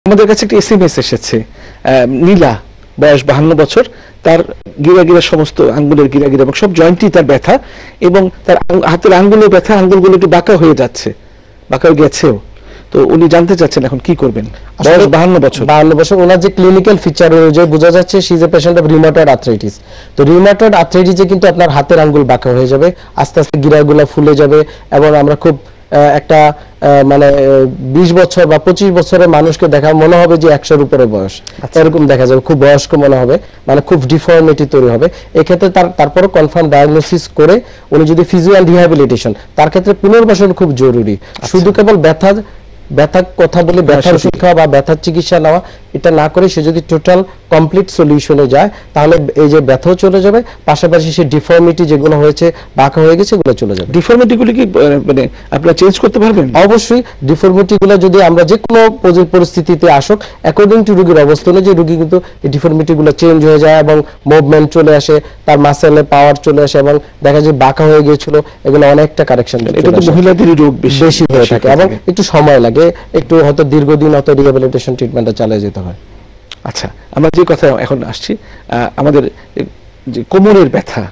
আমাদের কাছে একটা এসএমএস এসেছে, নীলা, বয়স 52 বছর, তার গিরা সমস্ত আঙ্গুলের গিরা এবং সব জয়েন্টই তার ব্যথা, এবং তার হাতের আঙ্গুলের ব্যথা, আঙ্গুলগুলো একটু বাঁকা হয়ে যাচ্ছে, বাঁকা হয়ে গেছেও। তো উনি জানতে চাচ্ছেন এখন কি করবেন। বয়স 52 বছর। ওনার যে ক্লিনিক্যাল ফিচার অনুযায়ী বোঝা যাচ্ছে she is a patient of rheumatoid arthritis. তো রিউমাটয়েড আর্থ্রাইটিসে কিন্তু আপনার হাতের আঙ্গুল বাঁকা হয়ে যাবে, আস্তে আস্তে গিরাগুলো ফুলে যাবে, এবং আমরা খুব একটা মানে 20 বছর বা 25 বছরের মানুষকে দেখা মনে হবে যে 100-র উপরে বয়স, এরকম দেখা যাবে, খুব বয়স্ক মনে হবে, মানে খুব ডিফর্মিটি তৈরি হবে। এক্ষেত্রে তারপরে কনফার্ম ডায়াগনোসিস করে উনি যদি ফিজিও অ্যান্ড রিহ্যাবিলিটেশন, তার ক্ষেত্রে পুনর্বাসন খুব জরুরি। শুধু কেবল ব্যথার কথা বলে ব্যথার ওষুধ খাওয়া বা ব্যথার চিকিৎসা নেওয়া এটা না করে সে যদি টোটাল কমপ্লিট সলিউশনে যায়, তাহলে এই যে ব্যথাও চলে যাবে, পাশাপাশি সে ডিফর্মিটি যেগুলো হয়েছে, বাঁকা হয়ে গেছে, এগুলো চলে যাবে। ডিফর্মিটিগুলো কি মানে আপনারা চেঞ্জ করতে পারবেন? অবশ্যই। ডিফর্মিটিগুলো যদি আমরা যে কোনো পরিস্থিতিতে আসুক, অ্যাকর্ডিং টু রোগীর অবস্থা অনুযায়ী রোগী কিন্তু এই ডিফর্মিটিগুলো চেঞ্জ হয়ে যায় এবং মুভমেন্ট চলে আসে, তার মাসেলে পাওয়ার চলে আসে, এবং দেখা যায় বাঁকা হয়ে গিয়েছিল, এগুলো অনেকটা কারেকশন। এটা তো মহিলাদেরই রোগ বেশি হয়ে থাকে এবং একটু সময় লাগে, একটু হয়তো দীর্ঘদিন হয়তো রিহ্যাবিলিটেশন ট্রিটমেন্টটা চালিয়ে যেতে হয়। আচ্ছা, আমরা যে কথা এখন আসছি, আমাদের যে কোমরের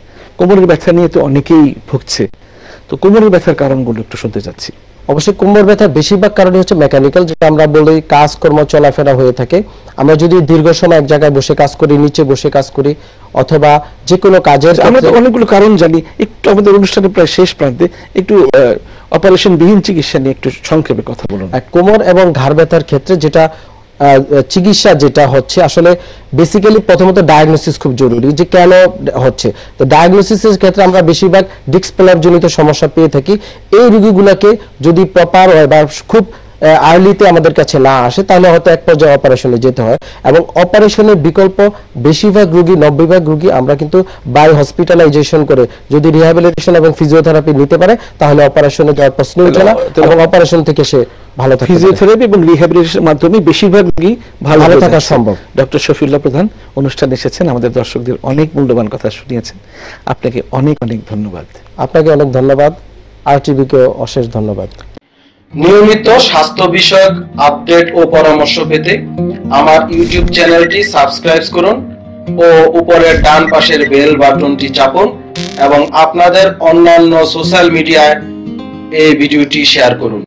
ব্যথা নিয়ে তো অনেকেই ভুগছে, তো কোমরের ব্যথার কারণগুলো একটু শুনতে চাচ্ছি। অবশ্যই কোমর ব্যথার বেশিরভাগ কারণই হচ্ছে মেকানিক্যাল, যেটা আমরা বলি কাজকর্ম চলাফেরা হয়ে থাকে। আমরা যদি দীর্ঘ সময় এক জায়গায় বসে কাজ করি, নিচে বসে কাজ করি, অথবা যে কোনো কাজের, আমরা তো অনেকগুলো কারণ জানি, একটু আমাদের অনুষ্ঠানের প্রায় শেষ প্রান্তে একটু অপারেশন বিহীন চিকিৎসা নিয়ে একটু সংক্ষেপে কথা বলুন। কোমর এবং ঘাড় ব্যথার ক্ষেত্রে যেটা চিকিৎসা যেটা হচ্ছে, আসলে বেসিক্যালি প্রথমত ডায়াগনোসিস খুব জরুরি, যে কেন হচ্ছে। তো ডায়াগনোসিসের ক্ষেত্রে আমরা বেশিরভাগ ডিস্ক প্রলাপ জনিত সমস্যা পেয়ে থাকি। এই রোগীগুলোকে যদি প্রপার হয় বা খুব আর্লিতে আমাদের কাছে না আসে, তাহলে হয়তো এক পর্যায়ে অপারেশনে যেতে হয়, এবং অপারেশনের বিকল্প বেশিরভাগ রোগী, 90% রোগী আমরা কিন্তু বাই হসপিটালাইজেশন করে যদি রিহ্যাবিলিটেশন এবং ফিজিওথেরাপি নিতে পারে, তাহলে অপারেশনে যাওয়ার প্রশ্ন ওঠে না, এবং অপারেশন থেকে সে ভালো থাকে। ফিজিওথেরাপি এবং রিহ্যাবিলিটেশনের মাধ্যমে বেশিরভাগ রোগী ভালো থাকা সম্ভব। ডক্টর শফিউল্লাহ প্রধান অনুষ্ঠানে এসেছেন, আমাদের দর্শকদের অনেক মূল্যবান কথা শুনিয়েছেন। আপনাকে অনেক অনেক ধন্যবাদ। আপনাকে অনেক ধন্যবাদ, আরটিভিকে অশেষ ধন্যবাদ। নিয়মিত স্বাস্থ্য বিষয়ক আপডেট ও পরামর্শ পেতে আমার ইউটিউব চ্যানেলটি সাবস্ক্রাইব করুন ও উপরের ডান পাশের বেল বাটনটি চাপুন, এবং আপনাদের অন্যান্য সোশ্যাল মিডিয়ায় এই ভিডিওটি শেয়ার করুন।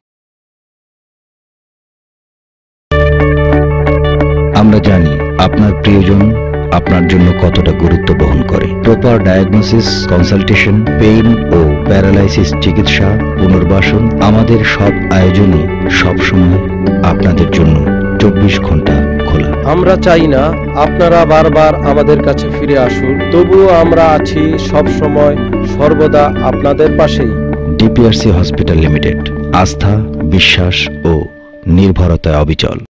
আমরা জানি আপনার প্রিয়জন আপনার জন্য কতটা গুরুত্ব বহন করে। প্রপার ডায়াগনোসিস, কনসালটেশন, পেইন ও প্যারালাইসিস চিকিৎসা, পুনর্বাসন, আমাদের সব আয়োজনই সবসময় আপনাদের জন্য 24 ঘন্টা খোলা। আমরা চাই না আপনারা বারবার আমাদের কাছে ফিরে আসুন, তবুও আমরা আছি সব সময় সর্বদা আপনাদের পাশেই। ডিপিআরসি হসপিটাল লিমিটেড, আস্থা, বিশ্বাস ও নির্ভরতায় অবিচল।